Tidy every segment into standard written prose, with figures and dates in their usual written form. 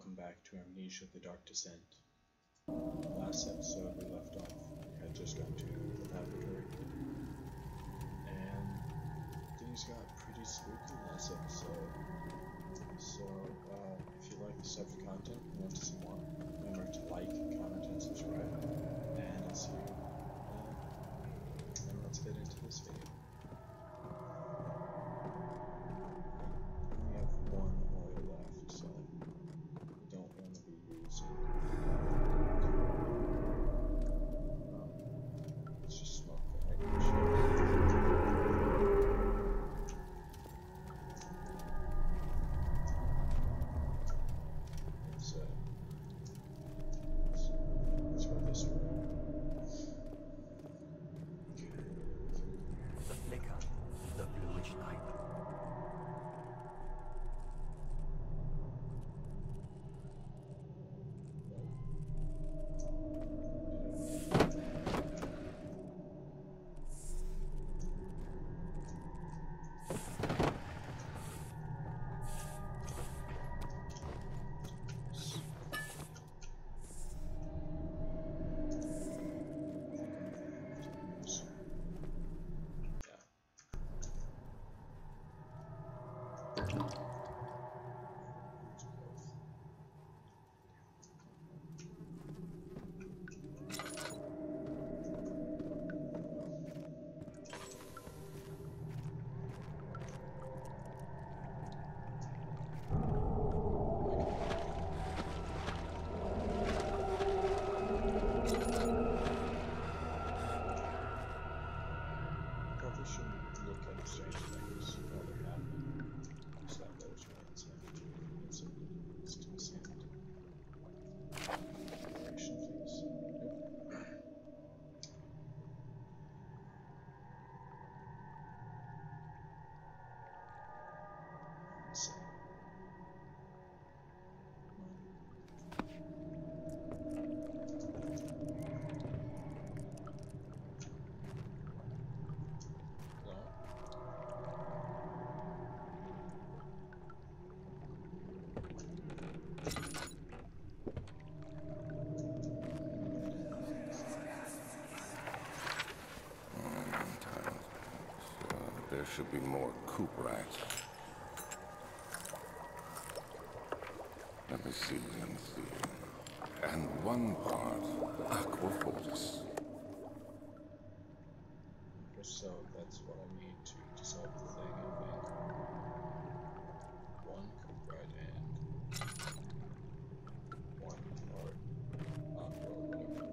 Welcome back to Amnesia, the Dark Descent. Last episode we left off, we had just gone to the laboratory, and things got pretty spooky last episode. So, if you like this type of content and want to see more, remember to like, comment, and subscribe. And I'll see you and let's get into this video. We have one oil left, so we don't want to be using. Let's just smoke the let's go this way. The flicker, the bluish light. Probably shouldn't look at strange things while they're happening. Just let those ones in. It's to sand. Operation, please. Nope. So. There should be more coop rats. Let me see. And one part aquafortis. So that's what I need to solve the thing, I think. One copyright and one part aqua or whatever.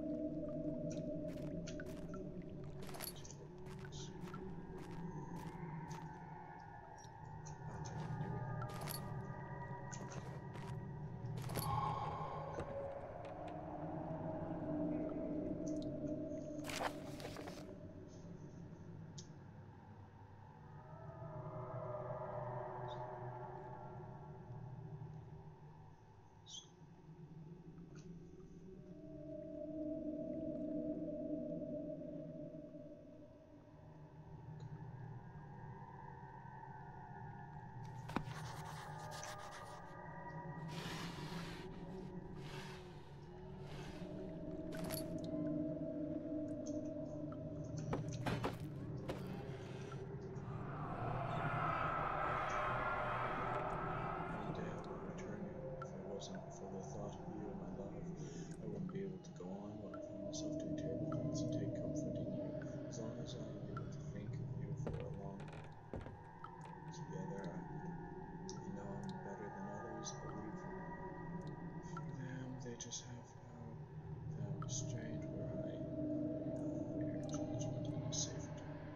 Just have that restraint where I judgment and safety.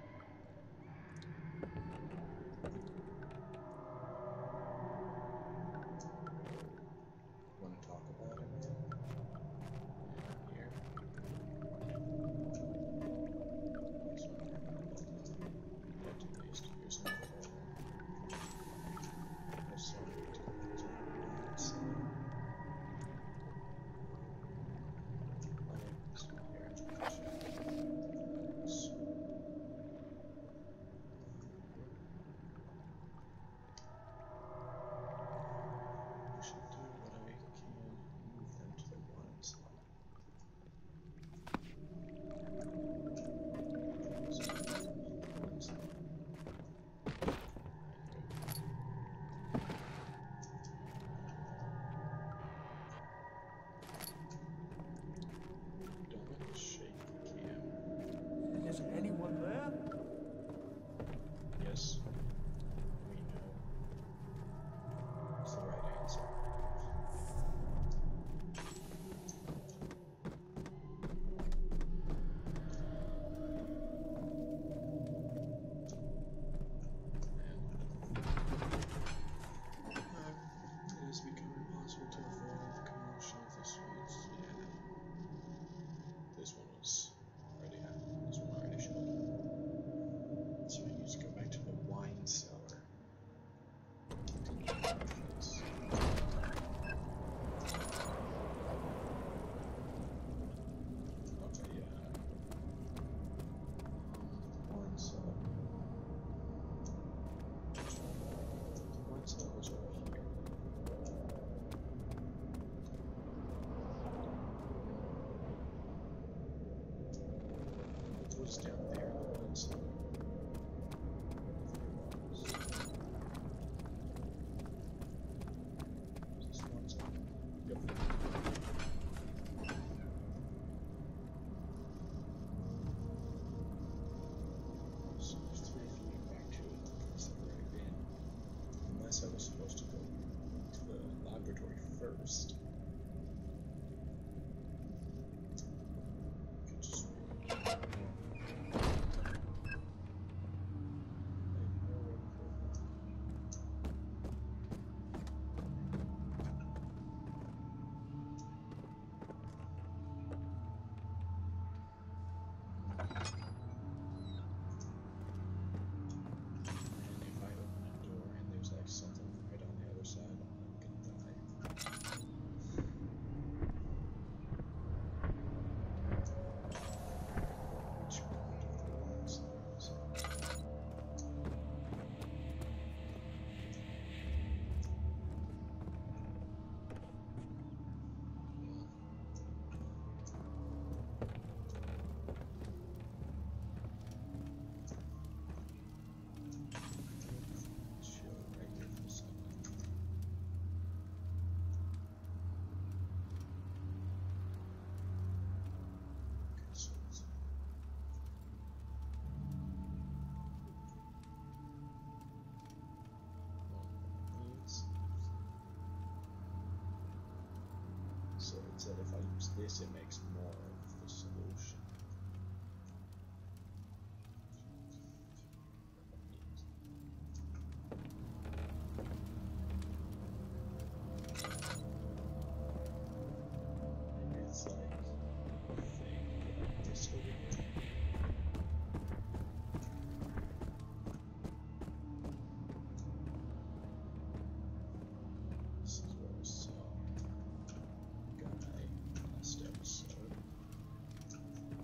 Want to talk about it, man? Here. What do these to use now? I'm sorry to just down there in the woods. Is this one zone? Yep. So there's 3 if you get back to the place I've already been. Unless I was supposed to go to the laboratory first. Could just So it said if I use this, it makes more of the solution. Maybe it's like a thing like this over here. This is what I saw. Guy last episode.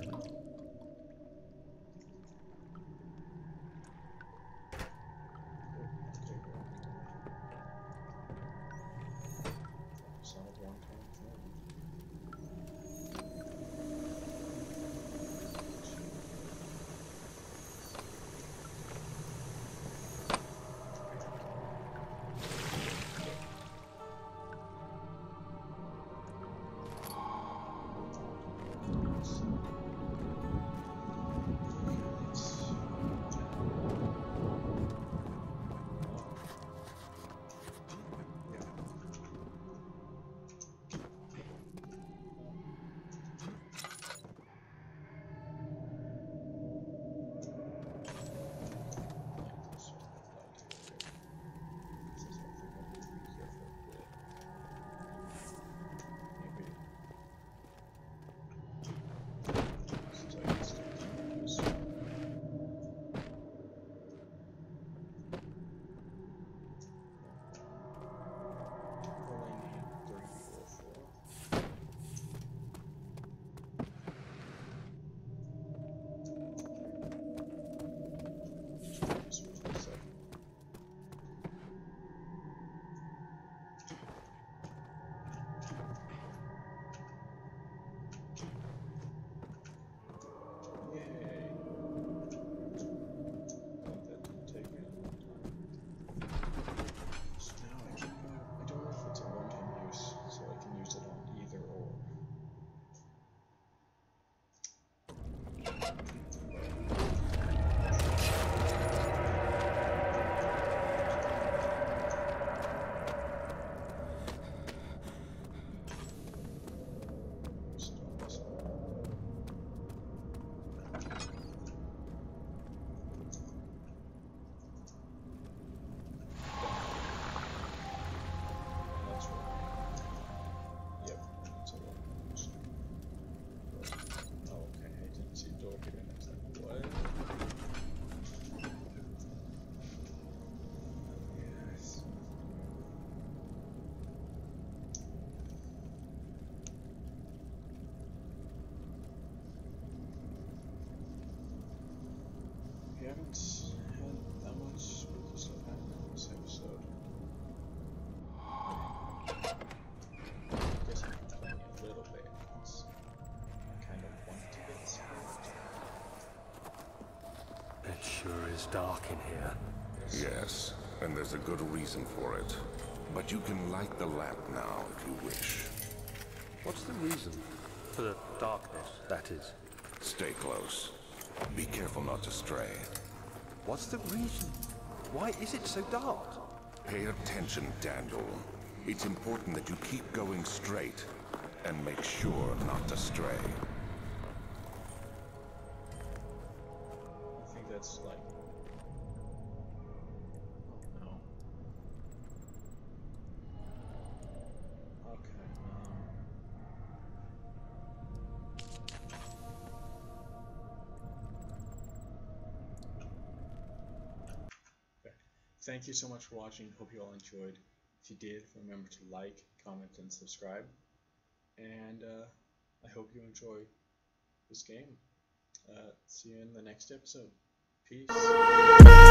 It's not a one-time thing. We haven't had that much spooky stuff happen in this episode. I guess I'm complaining a little bit because I kind of want to get spooked. It sure is dark in here. Yes, and there's a good reason for it. But you can light the lamp now if you wish. What's the reason? For the darkness, that is. Stay close. Be careful not to stray. What's the reason? Why is it so dark? Pay attention, Daniel. It's important that you keep going straight and make sure not to stray. I think that's like... Oh no. Okay, thank you so much for watching. Hope you all enjoyed. If you did, remember to like, comment, and subscribe. And I hope you enjoy this game. See you in the next episode. Peace.